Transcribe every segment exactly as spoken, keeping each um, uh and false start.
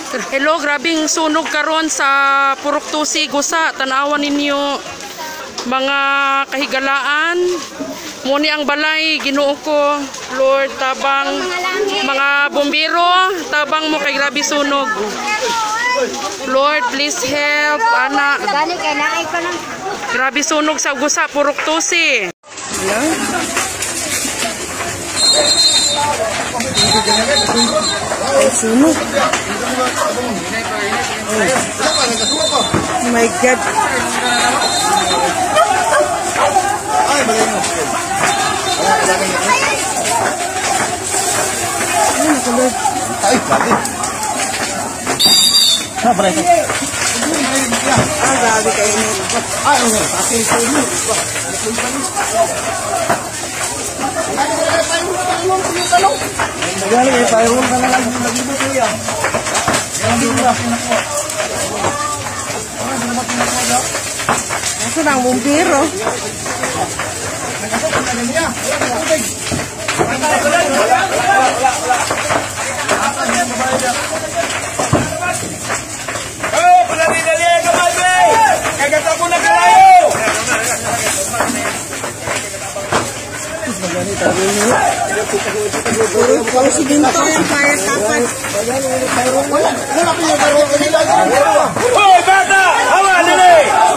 Hello, grabing sunog karon sa Purok Tusi, Gusa. Tanawan ninyo mga kahigalaan. Muni ang balay, Ginoo ko. Lord, tabang mga bombero, tabang mo kay grabe sunog. Lord, please help, anak. Grabe sunog sa Gusa, Purok Tusi. Ay, sunog. Oh my God. Ay, nakalog. Ay, grabe. Ah, grabe kayo nito. Ay, okay. Aking sunog. Magaling eh, payroon ka na lang yung nag-ibo kuya. Nasa na ang bumbiro. Oh, palali-dali ka madre! Kagata mo na kalayo! Kalau si Binto yang kaya kapan? Hoy, bata! Hawa, dali!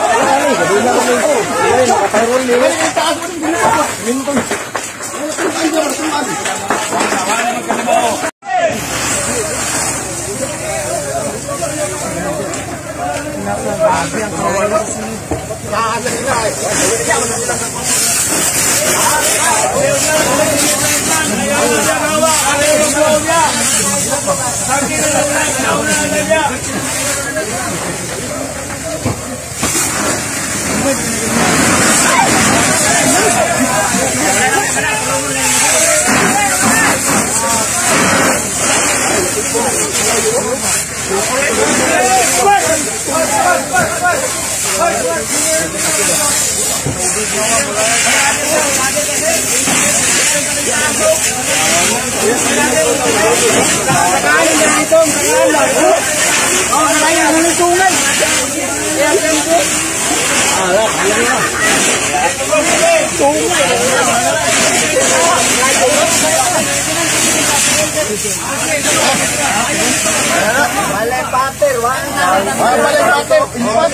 Balay pater, wala. Balay pater.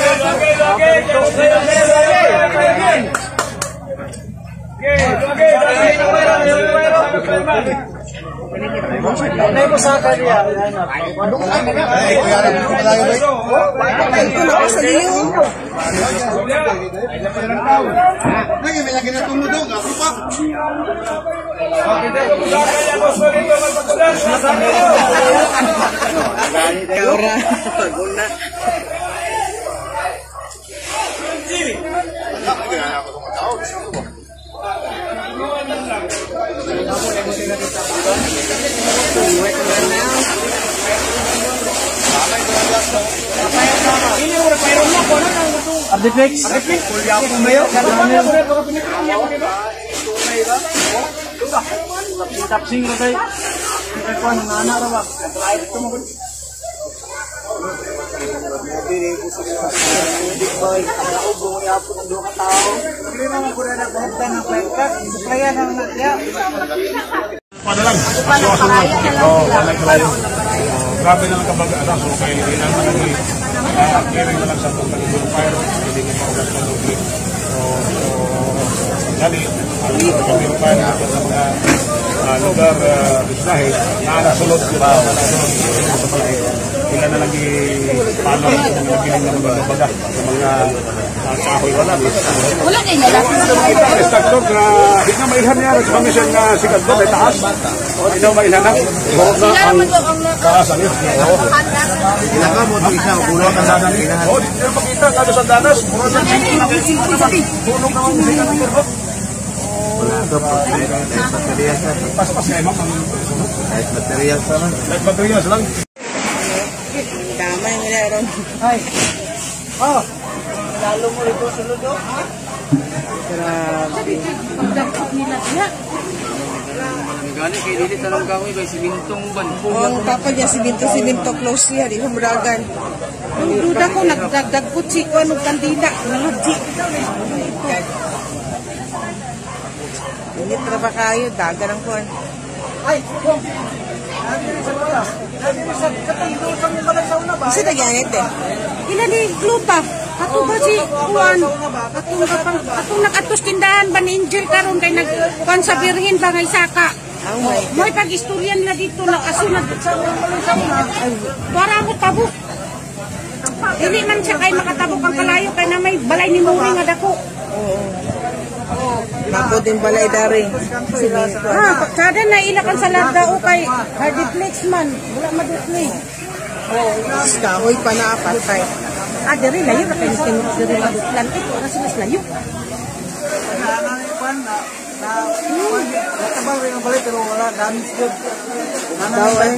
Ano mo sa kanya? Ano ka na? Ay, kaya na ko tayo ba? Ay, ko na sa liyo. Ay, lapad ng tao. Ngay may lagi na tumudog, ako pa. Kaura, paguna. Ardiflex. Ardiflex. Kuya ko mayo. Tapsing ra kay. Kay kuan na ana ra ba. Try ito mo. Dili ko sa big boy. Ako buo ya po ng duha ka tao. Problema mo pura na bahagdan ng peka. Kaya nang ya. Padalang. Oh, padalang. Grabe na lang kapag ano, so kay ilang na lang uh, clearing na lang sa itong Panginoon Fire, hindi ko maugas na lugi. So, dali, ang Panginoon Fire sa mga uh, lugar uh, bisnahe, naanasulot yung mga naanasulot sa palay. Ilan na lagi paano na nagiling ng mga baga sa mga kahoy wala. Wala kayo nila. Ito, Stagdog, na hindi na mailhan niya, sa pamisyon na sikat doon, ay taas. Hindi na mailhan na. Hurot na ang taas. Ano yun? Ilaka mo ito isa, kulang ang danan. Oo, hindi na makita. Kado sa danas. Punog naman mo sikat ng turbo. Wala ito po. Light materials na. Pas-pas kayo, ma'am. Light materials na lang. Light materials lang. Damay nila ron. Ay. Oh. Lalo mo ito sulod o. Grabe. Gani kay dili tanong kahoy kay simintong ban. Ang papa niya, siminto-siminto close niya, di humuragan. Ang duda ko, nagdagdag si ko, anong kandila, nalodji. Init na ba kayo? Dagan ang kuwan. Ay, kung. Kasi nagyangit eh. Ila ni gluta. Ato ba si Juan? Atong kapang atong nakatos tindahan ba ni Angel karon kay nagkuan sa birhen ba nga isaka. Oh my God. May pag-istorya nila dito nakasunod. Para mo tabok. Dili man siya kay makatabok ang kalayo kay na may balay ni Mori nga dako. Ako din balay dari. Siminto. Ah, kada na ilakan sa lardao kay hardiplex man. Wala madutli. Oh, kahoy pa na apatay. Ah, diri layo na kay tinuro diri madutlan. Ito ora sila layo. Natabang rin ang balay pero wala damage good. Daw ay.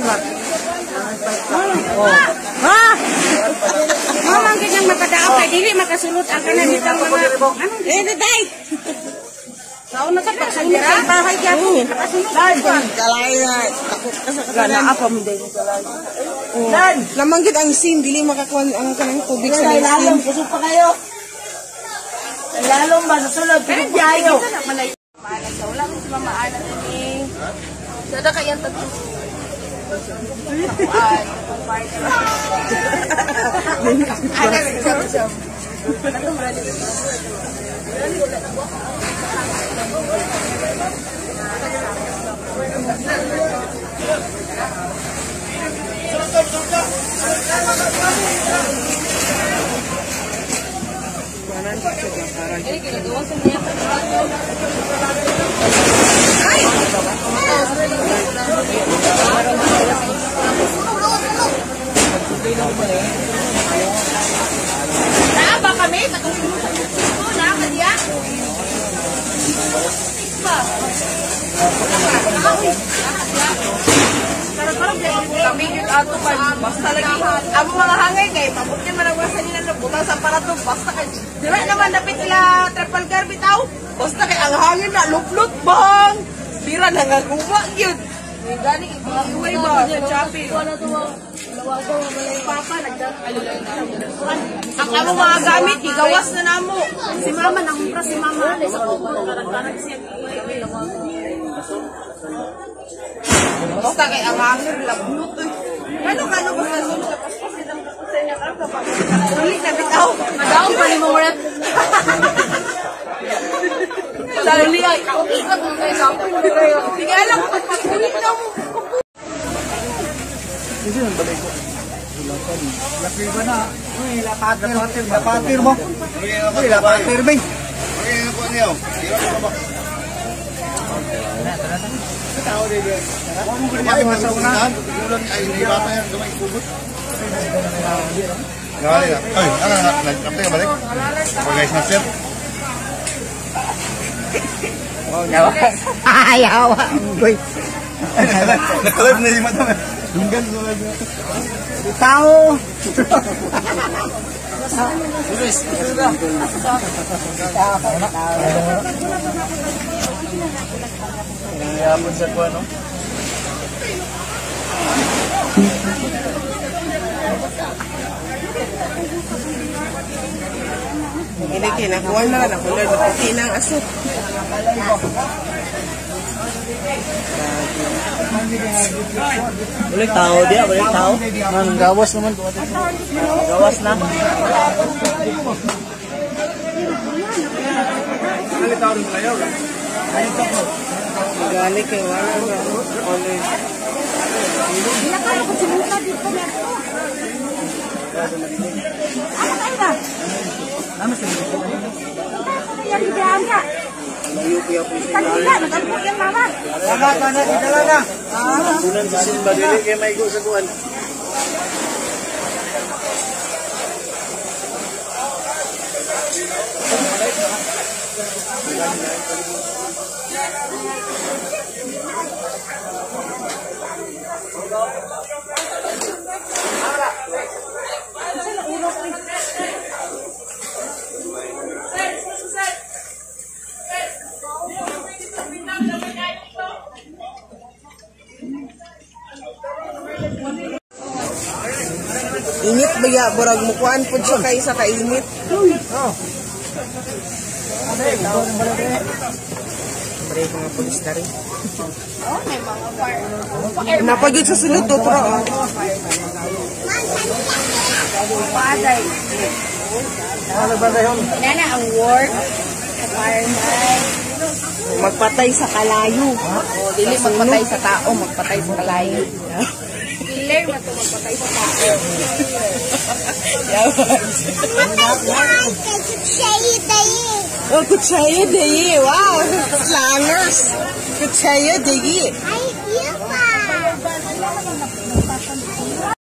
Oh. Ha! Mamang ganyang makadaog kay dili makasulot ang kanan nitang mga anong Eh, naday! sao na sa pagsunod sa bahay gyapon nakasunod. Kalay na. Ako kasi kanan. Apa mo din kalay. Dan! Lamanggit ang sim, dili makakuha ang kanang tubig sa sim. Kusog pa kayo. Lalong ba nasulod? Pinagyayo. Maalat sa wala si mama anak ni. Sada kay ang tatlo. Ay, Naaba kami, matutulog sa ko na kanya. Karang-karang kami yun ato pa. Basta lagi, ang mga hangay kay, pabutin man ang wasa nila na butang sa aparato. Basta kay, dira naman napit nila triple car bitaw. Basta kay, ang hangin na luplot bang. Bira na nga guwa yun. Gani, iiway ba sa chopping? Papa, ang among mga gamit, igawas na namo. Si mama, nangumpra si mama. Basta kay ang hangin, lablot. Ano ka, ano ba sa sunod? Tapos pa silang sa inyo ka, kapag ulit na bitaw. Madaong pa ni mo rep. Dali ay, ikot mo kayo sa akin. Sige, alam ko, pag-ulit na mo. Hindi nang balay ko. Lapir ba na? Uy, lapatir. Lapatir mo. Uy, lapatir ba? Uy, po niyo. Ira ko ba? Tao din. Ako mo kanya mo sa una. Ulan ay ni bata yan gamay kubot. Gali na. Ay, ana na, nagkapte ka balik. Okay, guys, na sir. Wow, nyawa. Ayaw. Boy. Nakalab na si madam. Hinggan sa mga Tao. Luis. Iyapon sa kuha, no? Hindi kinakuha na lang. Kulay na puti ng aso. Balik tao dia, balik tao. Man, gawas naman. Gawas na. Balik tao rin kayo. Gali kay wala ba? Olay. Kaya ko sinuka dito na ito. Ano kayo ba? Ano sa inyo? Yan, ideaan ka. Kanila, nag-alpo yan mama. Tama, tama, dala na. Kunan sa simba, dili kay may go sa kuwan. ya, burag mukuan po siya kay sa kainit. Pare mga pulis na rin. Oh, may mga fire. Napagid sa sulod to, tro. Paday. Nana, ang work. Fireman. Magpatay sa kalayo. O, dili magpatay sa tao, magpatay sa kalayo. Killer na to magpatay sa tao. Oh, kutsaya dayi. Wow, slangers. Kutsaya dayi. Ay, iya pa.